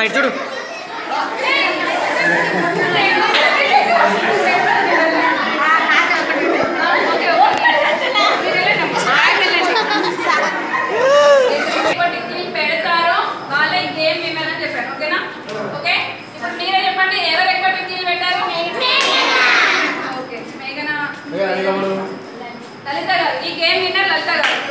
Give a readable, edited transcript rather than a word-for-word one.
చూడు పెడతారో వాళ్ళే గేమ్ ఏమైనా చెప్పాను. ఓకేనా? ఓకే, ఇప్పుడు మీరే చెప్పండి ఎవరు ఎక్కువ టిక్కీలు పెట్టారు? ఓకే, మేఘన, లలిత గారు. ఈ గేమ్ విన్నర్ లలిత గారు.